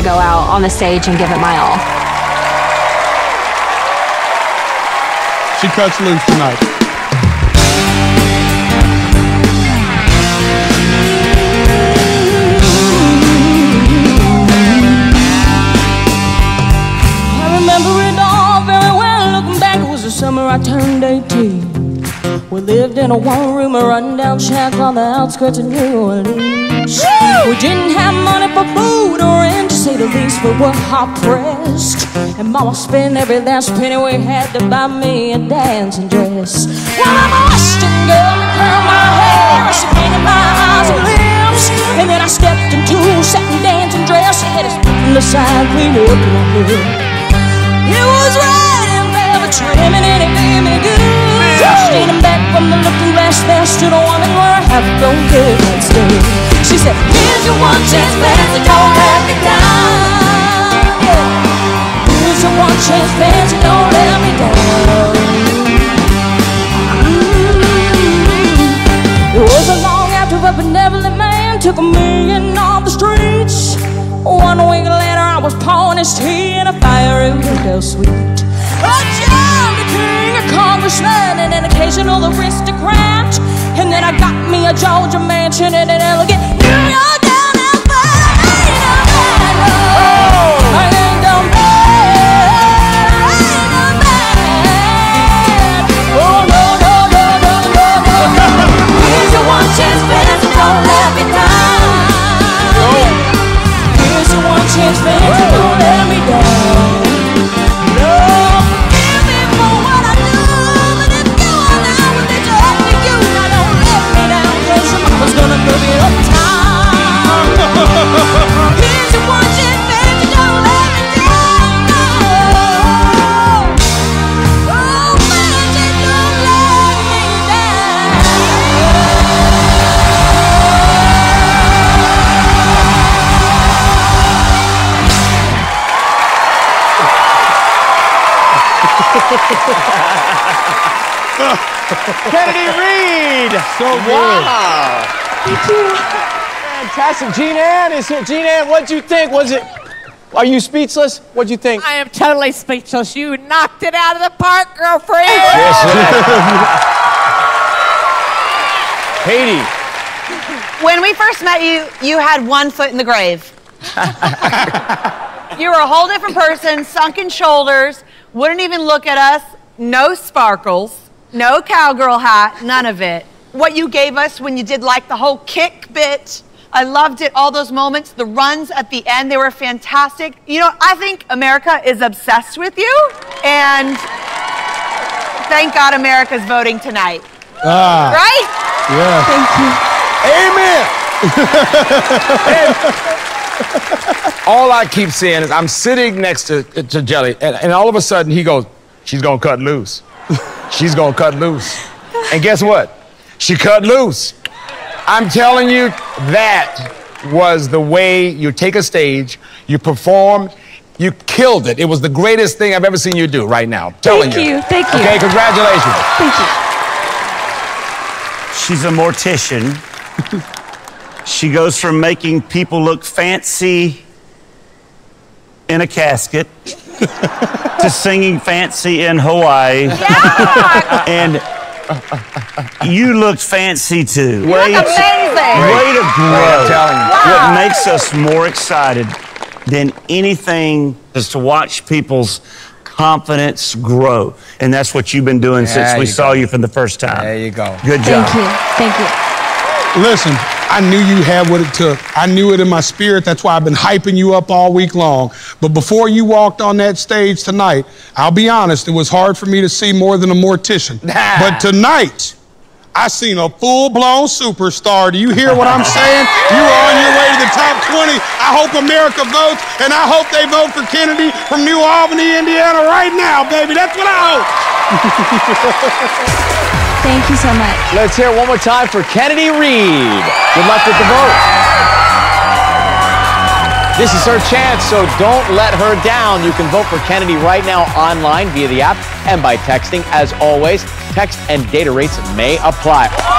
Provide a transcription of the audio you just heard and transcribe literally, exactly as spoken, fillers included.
to go out on the stage and give it my all. She cuts loose tonight. I remember it all very well. Looking back, it was the summer I turned eighteen. We lived in a one-room, a run-down shack on the outskirts of New Orleans. We didn't have money for food or rent, to say the least. We were hard-pressed, and Mama spent every last penny we had to buy me a dancing dress. Well, I'm a Western girl, I curled my hair, she painted my eyes and lips, and then I stepped into a satin dancing dress. I had it split from the side, clean up my hair. It was red and velvet trimming, and it made me good. Standing back from the looking glass, there stood a woman where I have no care can stay. She said, here's your one chance, fancy, don't let me down. Yeah. Here's your one chance, fancy, don't let me down. Mm-hmm. It was a long after a benevolent man took me in off the streets. One week later, I was pouring his tea in a fiery window suite. A John the King, a congressman, and an occasional aristocrat. And then I got me a Georgia mansion in an elegant New York down and bad. I ain't done bad. I ain't done bad. Oh, no, no, no, no, no, no. Here's your one chance, fancy, don't let me down. Here's your one chance, fancy, don't let me down. Kennedy Reid! So good. Wow! Thank you. Fantastic. Jean Ann is here. Jean Ann, what'd you think? Was it... Are you speechless? What'd you think? I am totally speechless. You knocked it out of the park, girlfriend. Yes, Katie. When we first met you, you had one foot in the grave. You were a whole different person, sunken shoulders, wouldn't even look at us, no sparkles. No cowgirl hat, none of it. What you gave us when you did like the whole kick bit, I loved it, all those moments, the runs at the end, they were fantastic. You know, I think America is obsessed with you, and thank God America's voting tonight. Ah. Right? Yeah. Thank you. Amen. All I keep saying is I'm sitting next to, to Jelly, and, and all of a sudden he goes, she's gonna cut loose. She's gonna cut loose. And guess what? She cut loose. I'm telling you, that was the way you take a stage, you perform, you killed it. It was the greatest thing I've ever seen you do right now. I'm telling Thank you. you, thank you. Okay, congratulations. Thank you. She's a mortician. She goes from making people look fancy in a casket to singing fancy in Hawaii. Yeah. And you looked fancy too. You look amazing. Way to grow. I'm telling you. What makes us more excited than anything is to watch people's confidence grow. And that's what you've been doing There since we you saw go. you for the first time. There you go. Good job. Thank you. Thank you. Listen, I knew you had what it took. I knew it in my spirit. That's why I've been hyping you up all week long. But before you walked on that stage tonight, I'll be honest, it was hard for me to see more than a mortician. But tonight, I seen a full-blown superstar. Do you hear what I'm saying? You are on your way to the top twenty. I hope America votes, and I hope they vote for Kennedy from New Albany, Indiana right now, baby. That's what I hope. Thank you so much. Let's hear it one more time for Kennedy Reid. Good luck with the vote. This is her chance, so don't let her down. You can vote for Kennedy right now online via the app and by texting. As always, text and data rates may apply.